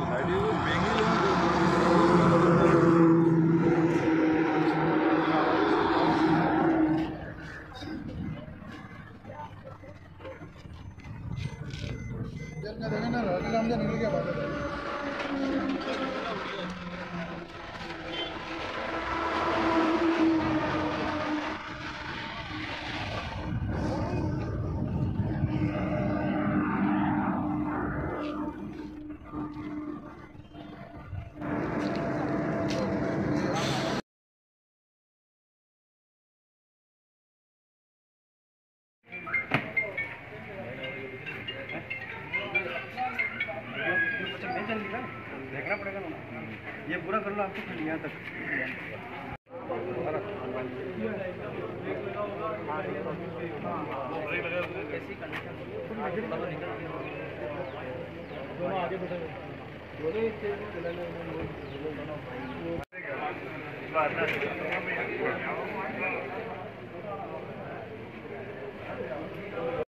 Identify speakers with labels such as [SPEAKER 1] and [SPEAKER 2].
[SPEAKER 1] निकल गया बात है।
[SPEAKER 2] देखना पड़ेगा ना, ये पूरा कर लो आपको फिर यहाँ तक। दोनों आगे बढ़े